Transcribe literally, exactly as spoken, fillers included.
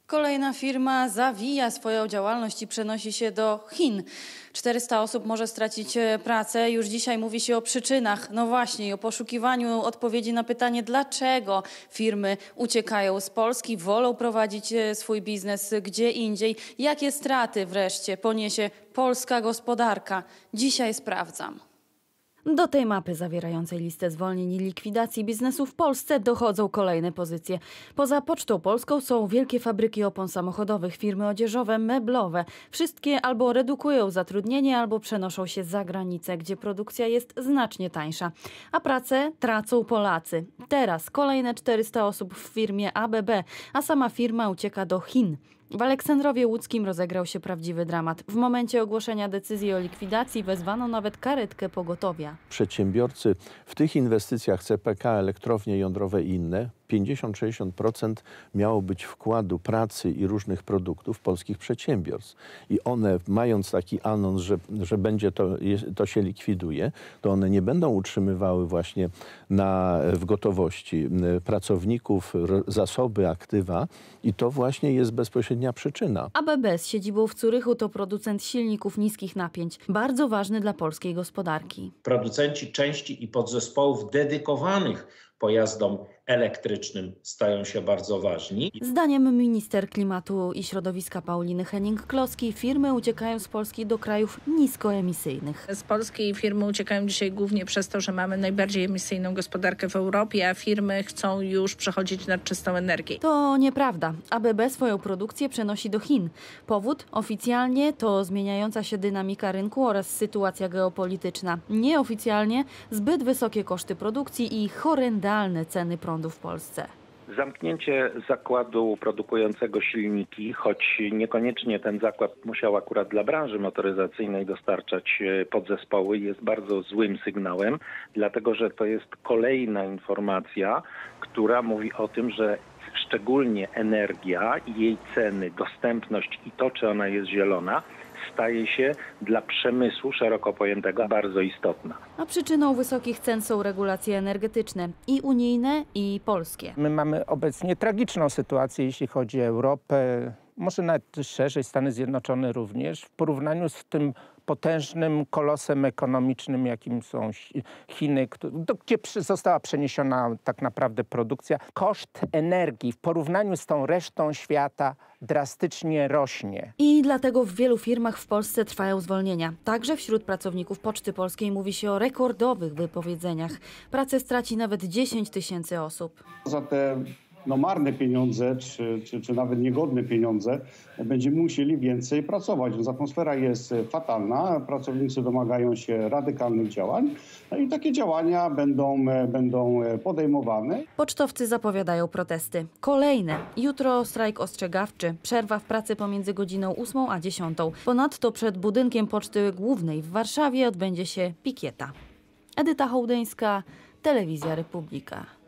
Kolejna firma zawija swoją działalność i przenosi się do Chin. czterysta osób może stracić pracę. Już dzisiaj mówi się o przyczynach, no właśnie, i o poszukiwaniu odpowiedzi na pytanie, dlaczego firmy uciekają z Polski, wolą prowadzić swój biznes gdzie indziej. Jakie straty wreszcie poniesie polska gospodarka? Dzisiaj sprawdzam. Do tej mapy zawierającej listę zwolnień i likwidacji biznesu w Polsce dochodzą kolejne pozycje. Poza Pocztą Polską są wielkie fabryki opon samochodowych, firmy odzieżowe, meblowe. Wszystkie albo redukują zatrudnienie, albo przenoszą się za granicę, gdzie produkcja jest znacznie tańsza. A pracę tracą Polacy. Teraz kolejne czterysta osób w firmie A B B, a sama firma ucieka do Chin. W Aleksandrowie Łódzkim rozegrał się prawdziwy dramat. W momencie ogłoszenia decyzji o likwidacji wezwano nawet karetkę pogotowia. Przedsiębiorcy w tych inwestycjach C P K, elektrownie jądrowe i inne, pięćdziesiąt do sześćdziesięciu procent miało być wkładu pracy i różnych produktów polskich przedsiębiorstw. I one, mając taki anons, że, że będzie to, to się likwiduje, to one nie będą utrzymywały właśnie na, w gotowości pracowników, zasoby, aktywa i to właśnie jest bezpośrednia przyczyna. A B B z siedzibą w Zurychu to producent silników niskich napięć, bardzo ważny dla polskiej gospodarki. Producenci części i podzespołów dedykowanych pojazdom elektrycznym stają się bardzo ważni. Zdaniem minister klimatu i środowiska Pauliny Henning-Kloski firmy uciekają z Polski do krajów niskoemisyjnych. Z Polski firmy uciekają dzisiaj głównie przez to, że mamy najbardziej emisyjną gospodarkę w Europie, a firmy chcą już przechodzić na czystą energię. To nieprawda. A B B swoją produkcję przenosi do Chin. Powód? Oficjalnie to zmieniająca się dynamika rynku oraz sytuacja geopolityczna. Nieoficjalnie zbyt wysokie koszty produkcji i horrendalne ceny prądu w Polsce. Zamknięcie zakładu produkującego silniki, choć niekoniecznie ten zakład musiał akurat dla branży motoryzacyjnej dostarczać podzespoły, jest bardzo złym sygnałem, dlatego że to jest kolejna informacja, która mówi o tym, że szczególnie energia i jej ceny, dostępność i to, czy ona jest zielona, staje się dla przemysłu szeroko pojętego bardzo istotna. A przyczyną wysokich cen są regulacje energetyczne i unijne, i polskie. My mamy obecnie tragiczną sytuację, jeśli chodzi o Europę, może nawet szerzej Stany Zjednoczone również, w porównaniu z tym potężnym kolosem ekonomicznym, jakim są Chiny, do, gdzie została przeniesiona tak naprawdę produkcja. Koszt energii w porównaniu z tą resztą świata drastycznie rośnie. I dlatego w wielu firmach w Polsce trwają zwolnienia. Także wśród pracowników Poczty Polskiej mówi się o rekordowych wypowiedzeniach. Pracę straci nawet dziesięć tysięcy osób. Za te no, marne pieniądze, czy, czy, czy nawet niegodne pieniądze, będziemy musieli więcej pracować. Więc atmosfera jest fatalna, pracownicy domagają się radykalnych działań, no i takie działania będą, będą podejmowane. Pocztowcy zapowiadają protesty. Kolejne. Jutro strajk ostrzegawczy. Przerwa w pracy pomiędzy godziną ósmą a dziesiątą. Ponadto przed budynkiem Poczty Głównej w Warszawie odbędzie się pikieta. Edyta Hołdyńska, Telewizja Republika.